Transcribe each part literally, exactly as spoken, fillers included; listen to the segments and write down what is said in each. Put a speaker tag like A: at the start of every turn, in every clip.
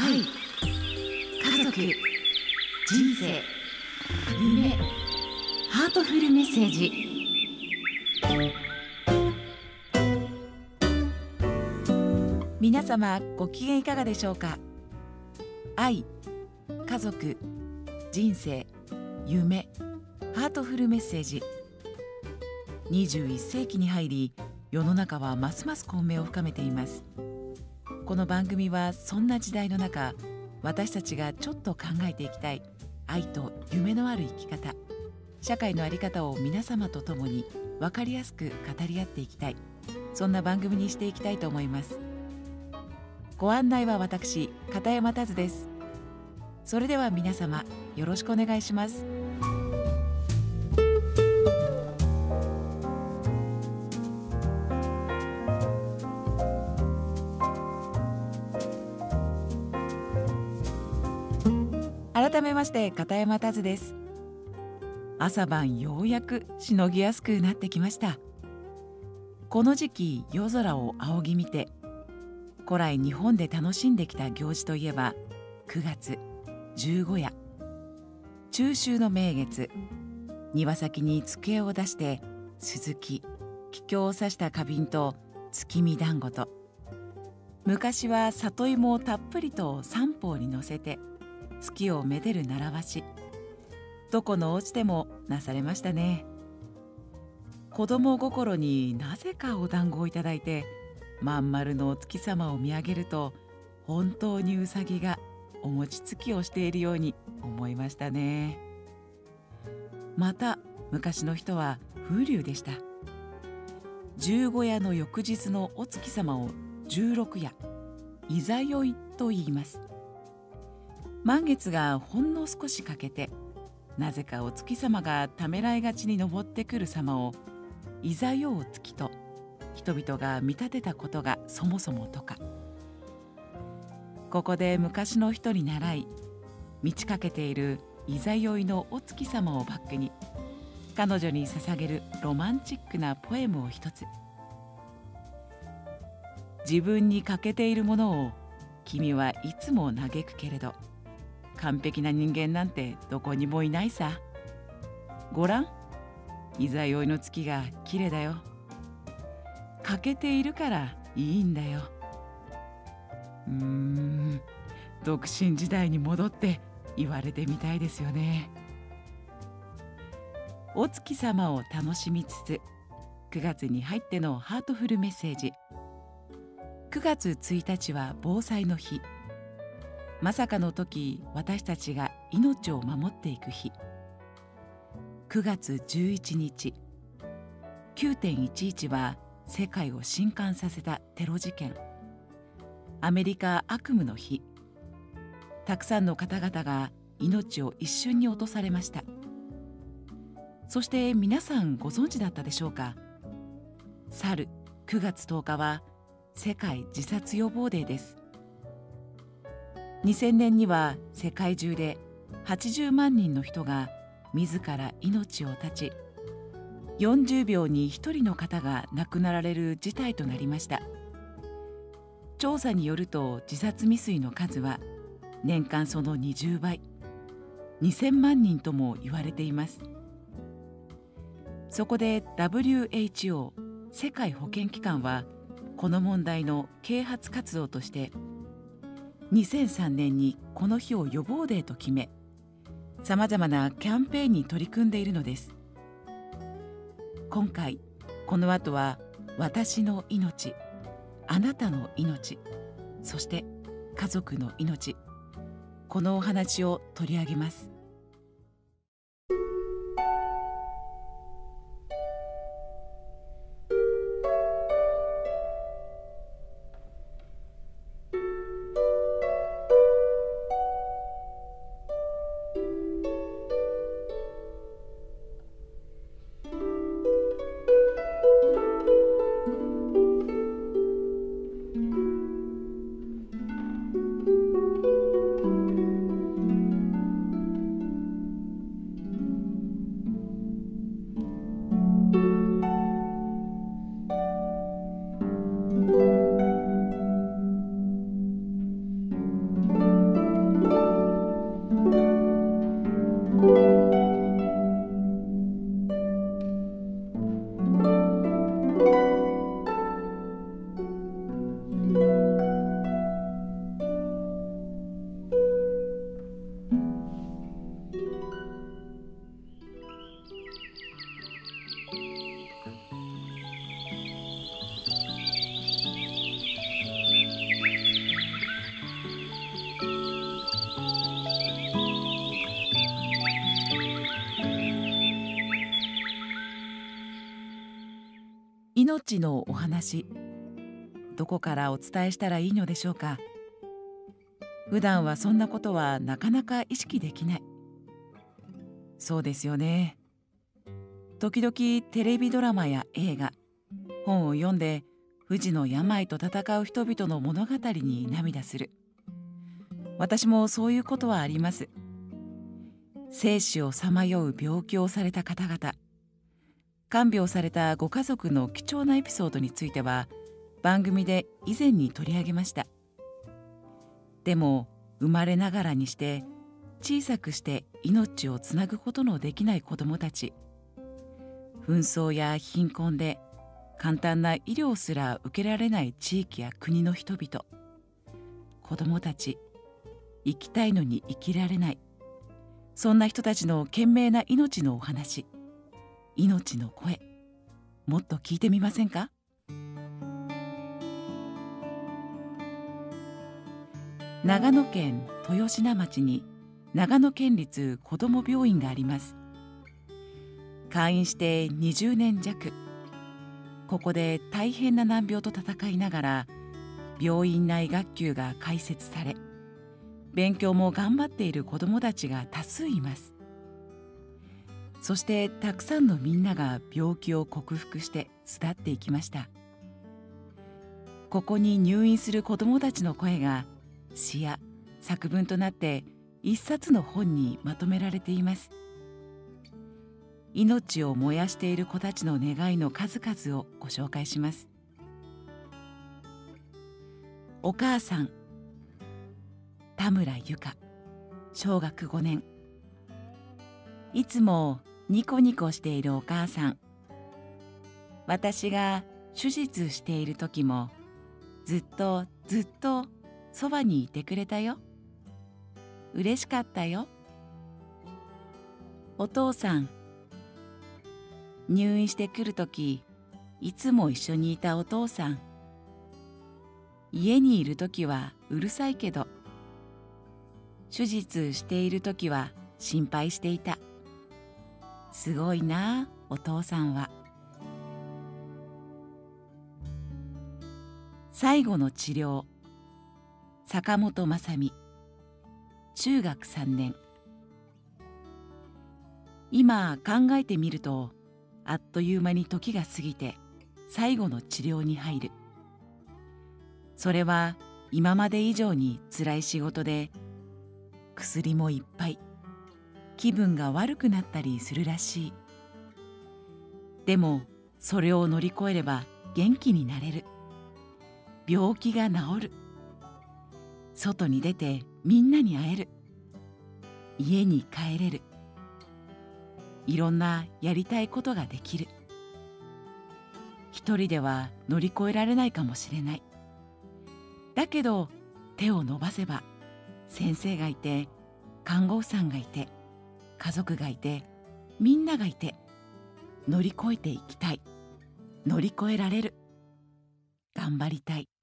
A: 愛、家族、人生、夢、ハートフルメッセージ。皆様ご機嫌いかがでしょうか。愛、家族、人生、夢、ハートフルメッセージ。にじゅういっせいきに入り、世の中はますます混迷を深めています。この番組はそんな時代の中、私たちがちょっと考えていきたい愛と夢のある生き方、社会の在り方を皆様と共に分かりやすく語り合っていきたい、そんな番組にしていきたいと思います。ご案内は私、片山田津です。それでは皆様よろしくお願いします。改めまして片山田津です。朝晩ようやくしのぎやすくなってきました。この時期夜空を仰ぎ見て、古来日本で楽しんできた行事といえばくがつ十五夜、中秋の名月、庭先に机を出して鈴木、桔梗を刺した花瓶と月見団子と、昔は里芋をたっぷりと三方に乗せて月をめでる習わし、どこのお家でもなされましたね。子供心になぜかお団子をいただいて、まん丸のお月様を見上げると、本当にうさぎがお餅つきをしているように思いましたね。また昔の人は風流でした。十五夜の翌日のお月様を十六夜、いざ酔いと言います。満月がほんの少し欠けて、なぜかお月様がためらいがちに昇ってくる様をいざ酔う月と人々が見立てたことがそもそもとか。ここで昔の人に習い、満ち欠けているいざ酔いのお月様をバックに、彼女に捧げるロマンチックなポエムを一つ。自分に欠けているものを君はいつも嘆くけれど、完璧な人間なんてどこにもいないさ。ごらん、いざ酔いの月がきれいだよ。欠けているからいいんだよ。うーん、独身時代に戻って言われてみたいですよね。お月様を楽しみつつ、くがつに入ってのハートフルメッセージ。くがつついたちは防災の日。まさかの時、私たちが命を守っていく日。くがつじゅういちにち、きゅうてんいちいちは世界を震撼させたテロ事件。アメリカ悪夢の日。たくさんの方々が命を一瞬に落とされました。そして皆さんご存知だったでしょうか。去るくがつとおかは世界自殺予防デーです。にせんねんには世界中ではちじゅうまんにんの人が自ら命を絶ち、よんじゅうびょうにひとりの方が亡くなられる事態となりました。調査によると、自殺未遂の数は年間そのにじゅうばい、にせんまんにんとも言われています。そこで ダブリューエイチオー 世界保健機関はこの問題の啓発活動としてにせんさんねんにこの日を予防デーと決め、さまざまなキャンペーンに取り組んでいるのです。今回この後は私の命、あなたの命、そして家族の命、このお話を取り上げます。 命のお話、どこからお伝えしたらいいのでしょうか。普段はそんなことはなかなか意識できない。そうですよね。時々テレビドラマや映画、本を読んで不治の病と闘う人々の物語に涙する。私もそういうことはあります。生死をさまよう病気をされた方々、看病されたご家族の貴重なエピソードについては番組で以前に取り上げました。でも生まれながらにして小さくして命をつなぐことのできない子どもたち、紛争や貧困で簡単な医療すら受けられない地域や国の人々、子どもたち、生きたいのに生きられない、そんな人たちの懸命な命のお話、命の声、もっと聞いてみませんか。長野県豊品町に長野県立こども病院があります。開院してにじゅうねん弱、ここで大変な難病と闘いながら病院内学級が開設され、勉強も頑張っている子どもたちが多数います。そしてたくさんのみんなが病気を克服して巣立っていきました。ここに入院する子どもたちの声が詩や作文となって一冊の本にまとめられています。命を燃やしている子たちの願いの数々をご紹介します。お母さん、田村由香、小学ごねん。いつもニコニコしているお母さん。私が手術している時もずっとずっとそばにいてくれたよ。嬉しかったよ。お父さん、入院してくるとき、いつも一緒にいたお父さん。家にいるときはうるさいけど、手術しているときは心配していた。すごいな、お父さんは。最後の治療。坂本雅美、中学さんねん。今考えてみると、あっという間に時が過ぎて最後の治療に入る。それは今まで以上に辛い仕事で、薬もいっぱい、気分が悪くなったりするらしい。でもそれを乗り越えれば元気になれる。病気が治る。外に出てみんなに会える。家に帰れる。いろんなやりたいことができる。一人では乗り越えられないかもしれない。だけど手を伸ばせば先生がいて、看護婦さんがいて、家族がいて、みんながいて、乗り越えていきたい。乗り越えられる。頑張りたい。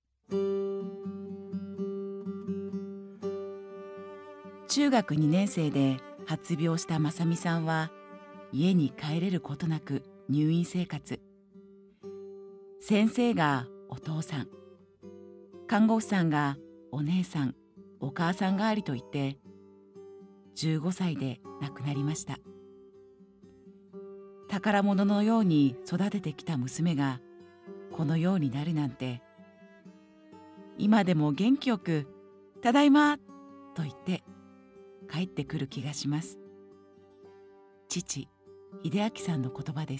A: 中学にねん生で発病した正美さんは家に帰れることなく入院生活。先生がお父さん、看護婦さんがお姉さん、お母さん代わりと言ってじゅうごさいで亡くなりました。宝物のように育ててきた娘がこのようになるなんて、今でも元気よく「ただいま」と言って帰ってくる気がします。父秀明さんの言葉です。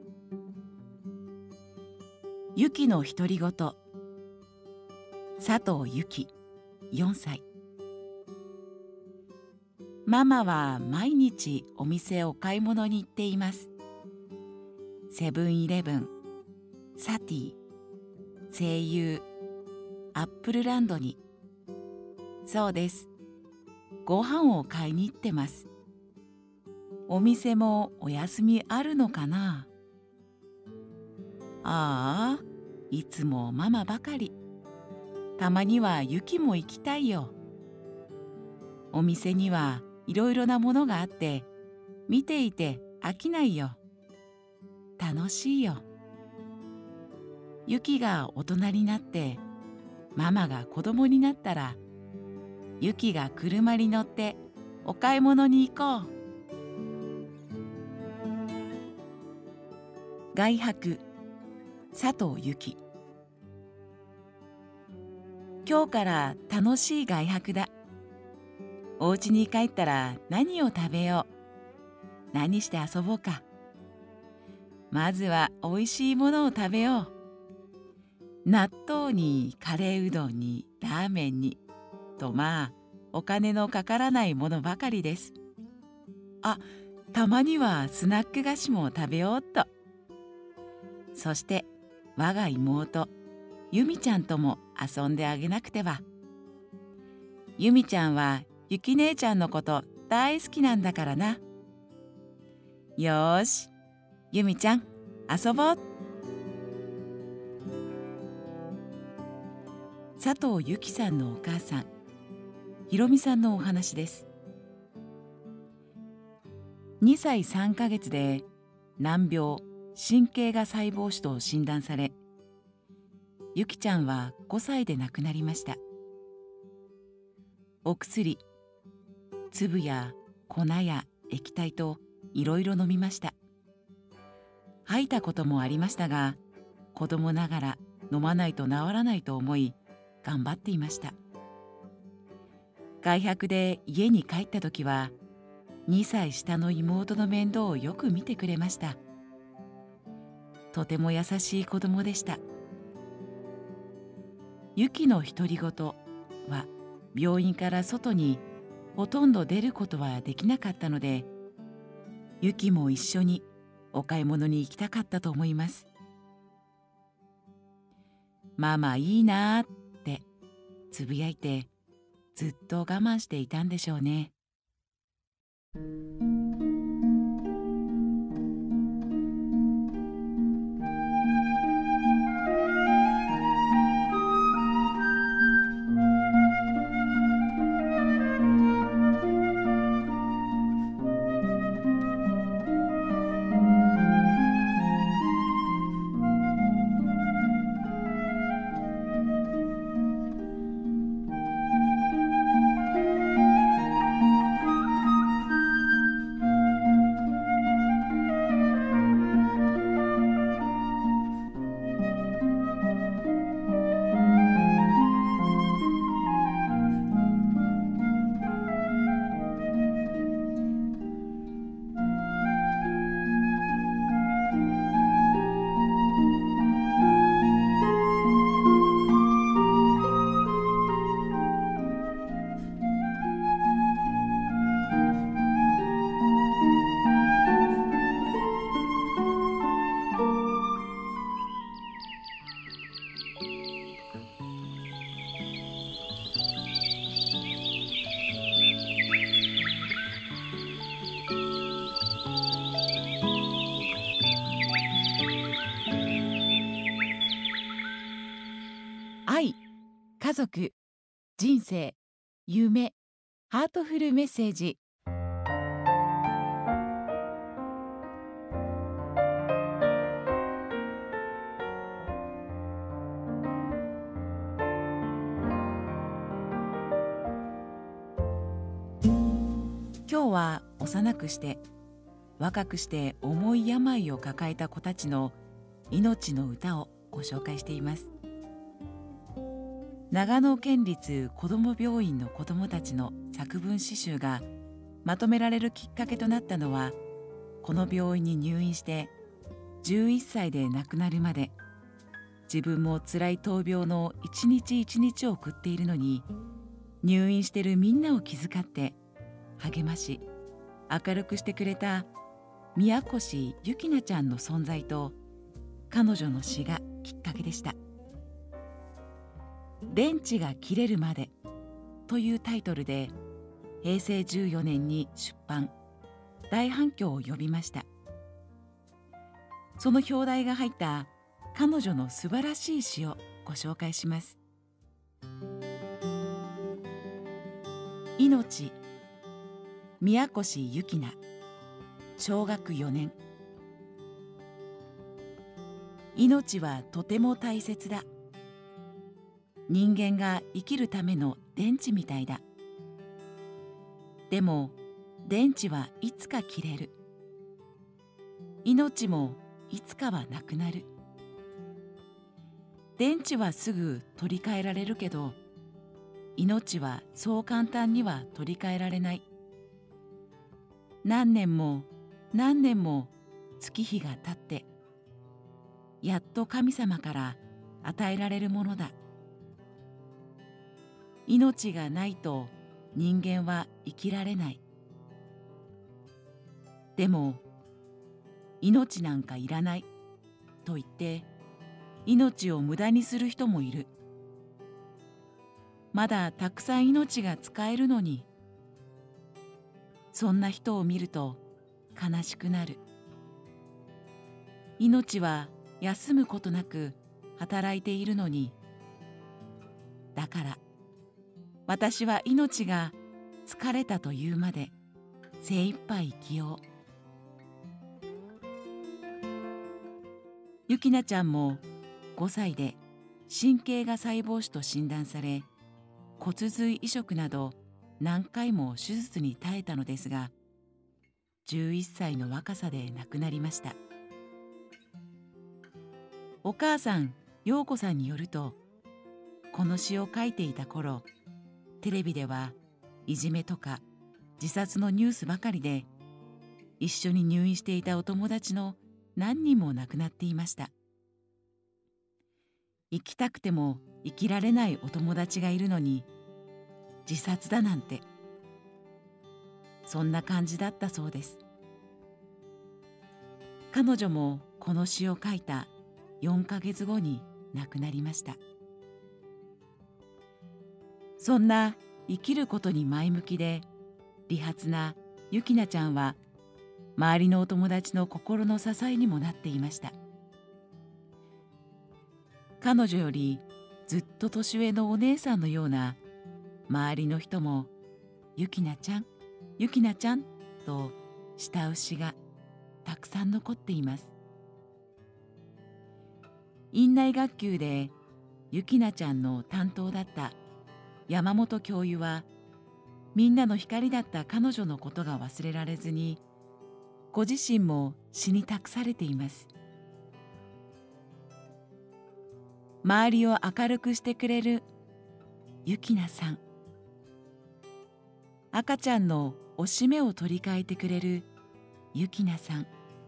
A: ゆきの独り言。佐藤ゆき、よんさい。ママは毎日お店を買い物に行っています。セブンイレブン、サティ、西友、アップルランドに。そうです。ご飯を買いに行ってます。お店もお休みあるのかな。ああ、いつもママばかり。たまにはゆきも行きたいよ。お店にはいろいろなものがあって、見ていて飽きないよ。楽しいよ。 ゆきが大人になってママが子供になったら、ゆきが車に乗ってお買い物に行こう。外泊、佐藤由紀。今日から楽しい外泊だ。お家に帰ったら何を食べよう。何して遊ぼうか。まずはおいしいものを食べよう。納豆にカレーうどんにラーメンにと、まあお金のかからないものばかりです。あ、たまにはスナック菓子も食べようっと。そして我が妹ゆみちゃんとも遊んであげなくては。ゆみちゃんはゆき姉ちゃんのこと大好きなんだからな。よーし、ゆみちゃん遊ぼう。佐藤由紀さんのお母さん、ひろみさんのお話です。にさいさんかげつで難病神経芽細胞腫と診断され、ゆきちゃんはごさいで亡くなりました。お薬、粒や粉や液体といろいろ飲みました。吐いたこともありましたが、子供ながら飲まないと治らないと思い頑張っていました。外泊で家に帰った時はにさい下の妹の面倒をよく見てくれました。とても優しい子供でした。ゆきの独り言は病院から外にほとんど出ることはできなかったので、ゆきも一緒にお買い物に行きたかったと思います。ママいいなーってつぶやいてずっと我慢していたんでしょうね。愛、家族、人生、夢、ハートフルメッセージ。今日は幼くして若くして重い病を抱えた子たちの命の歌をご紹介しています。長野県立こども病院の子どもたちの作文詩集がまとめられるきっかけとなったのは、この病院に入院してじゅういっさいで亡くなるまで自分も辛い闘病の一日一日を送っているのに、入院しているみんなを気遣って励まし明るくしてくれた宮越ゆきなちゃんの存在と彼女の詩がきっかけでした。電池が切れるまでというタイトルでへいせいじゅうよねんに出版、大反響を呼びました。その表題が入った彼女の素晴らしい詩をご紹介します。命、宮越ゆきな、小学よねん。 命はとても大切だ。人間が生きるための電池みたいだ。でも電池はいつか切れる。命もいつかはなくなる。電池はすぐ取り替えられるけど、命はそう簡単には取り替えられない。何年も何年も月日が経って、やっと神様から与えられるものだ。命がないと人間は生きられない。でも、命なんかいらないと言って、命を無駄にする人もいる。まだたくさん命が使えるのに。そんな人を見ると悲しくなる。命は休むことなく働いているのに。だから私は命が疲れたというまで精一杯生きよう。ゆきなちゃんもごさいで神経芽細胞腫と診断され、骨髄移植など何回も手術に耐えたのですが、じゅういっさいの若さで亡くなりました。お母さん陽子さんによると、この詩を書いていた頃、テレビではいじめとか自殺のニュースばかりで、一緒に入院していたお友達の何人も亡くなっていました。生きたくても生きられないお友達がいるのに、自殺だなんて。そんな感じだったそうです。彼女もこの詩を書いたよんかげつごに亡くなりました。そんな生きることに前向きで利発なゆきなちゃんは、周りのお友達の心の支えにもなっていました。彼女よりずっと年上のお姉さんのような周りの人も、ゆきなちゃん、ゆきなちゃんと慕う詩がたくさん残っています。院内学級でゆきなちゃんの担当だった山本教諭は、みんなの光だった彼女のことが忘れられずに、ご自身も詩に託されています。周りを明るくしてくれるゆきなさん、赤ちゃんのおしめを取り替えてくれるゆきなさん、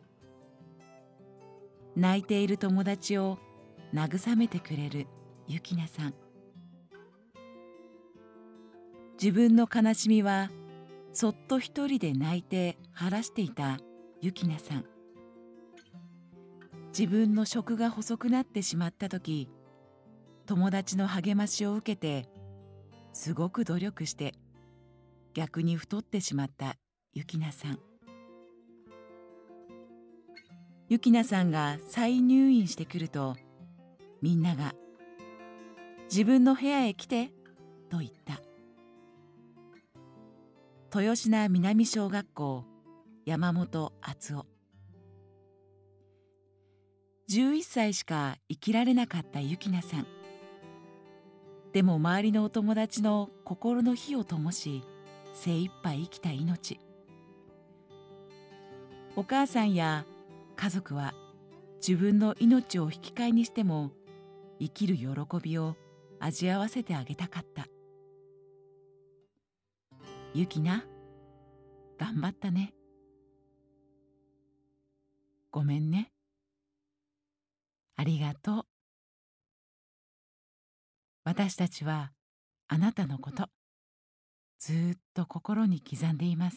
A: 泣いている友達を慰めてくれるゆきなさん、自分の悲しみはそっと一人で泣いて晴らしていたゆきなさん、自分の食が細くなってしまった時、友達の励ましを受けてすごく努力して逆に太ってしまったゆきなさん、ゆきなさんが再入院してくると、みんなが自分の部屋へ来てと言った。豊品南小学校山本敦夫。じゅういっさいしか生きられなかったゆきなさん。でも周りのお友達の心の火を灯し、精一杯生きた命。お母さんや家族は自分の命を引き換えにしても生きる喜びを味わわせてあげたかった。ゆきな、頑張ったね。ごめんね。ありがとう。私たちはあなたのこと、ずーっと心に刻んでいます。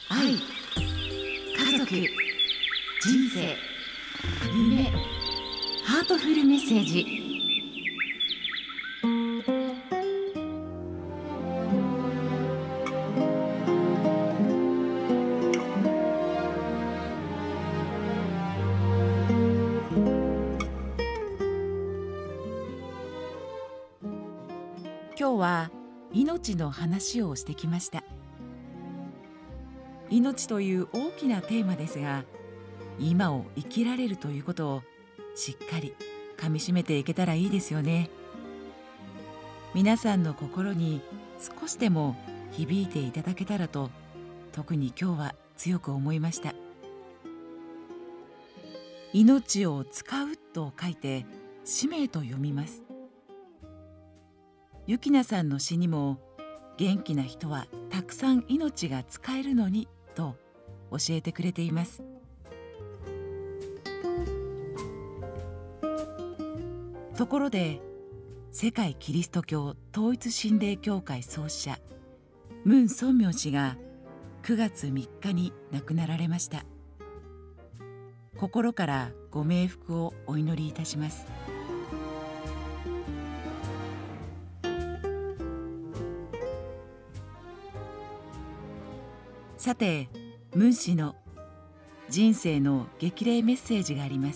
A: 愛、家族、人生、夢、ハートフルメッセージ。今日は命の話をしてきました。命という大きなテーマですが、今を生きられるということをしっかりかみしめていけたらいいですよね。皆さんの心に少しでも響いていただけたらと、特に今日は強く思いました。命を使うと書いて使命と読みます。ゆきなさんの詩にも、元気な人はたくさん命が使えるのにと教えてくれています。ところで、世界キリスト教統一神霊協会創始者ムン・ソンミョン氏がくがつみっかに亡くなられました。心からご冥福をお祈りいたします。さて、ムン氏の人生の激励メッセージがあります。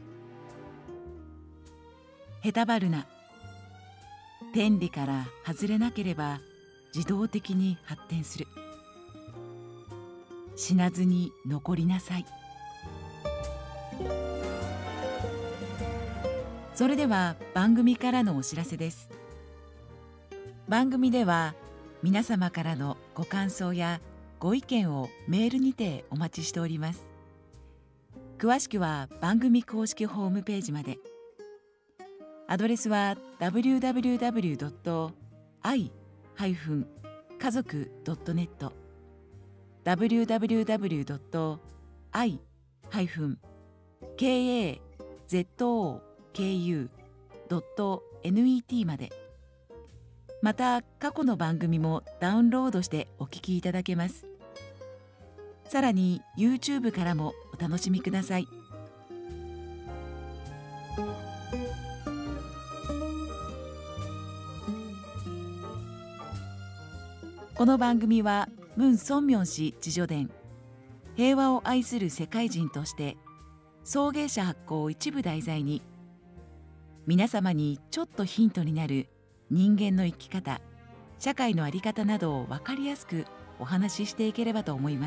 A: へたばるな。天理から外れなければ自動的に発展する。死なずに残りなさい。それでは番組からのお知らせです。番組では皆様からのご感想やご意見をメールにてお待ちしております。詳しくは番組公式ホームページまで。アドレスは ダブリューダブリューダブリュードットアイダッシュ家族ドットネット ダブリューダブリューダブリュードットアイダッシュケーエーゼットオーケーユードットネット まで。また過去の番組もダウンロードしてお聞きいただけます。さらに YouTube からもお楽しみください。この番組はムン・ソンミョン氏自叙伝平和を愛する世界人として送迎者発行を一部題材に、皆様にちょっとヒントになる人間の生き方、社会の在り方などを分かりやすくお話ししていければと思います。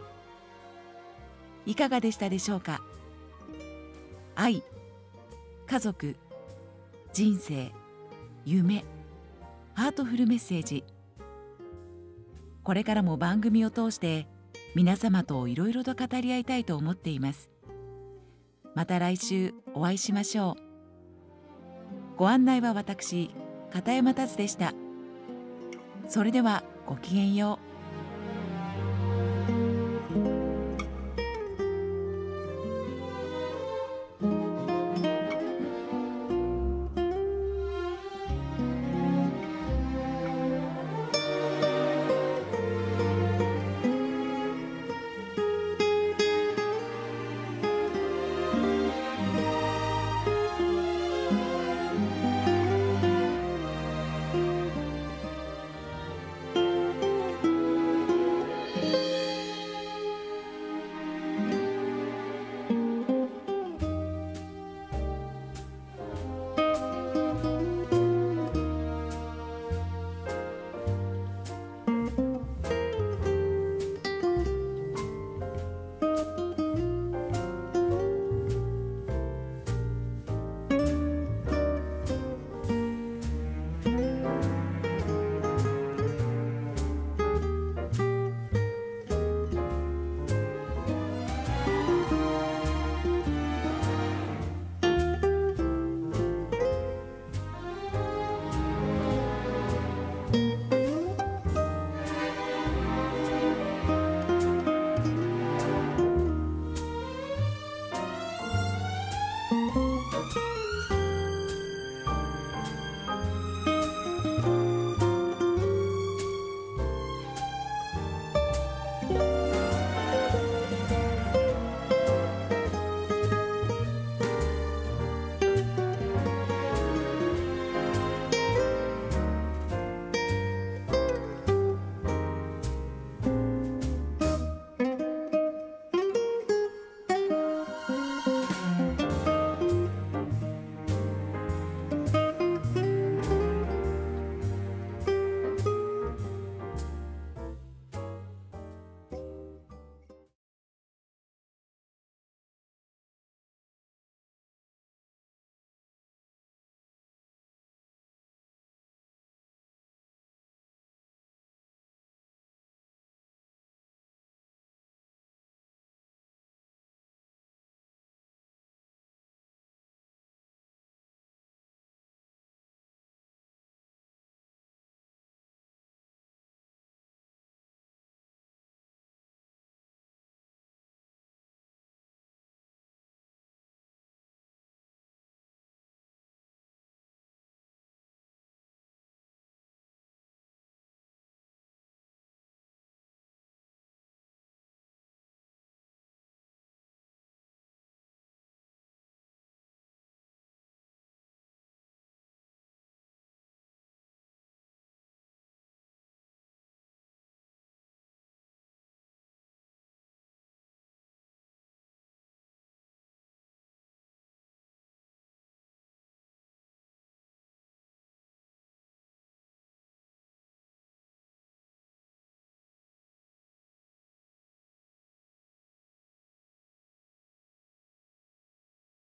A: いかがでしたでしょうか。愛、家族、人生、夢、ハートフルメッセージ。これからも番組を通して皆様といろいろと語り合いたいと思っています。また来週お会いしましょう。ご案内は私、片山達でした。それではごきげんよう。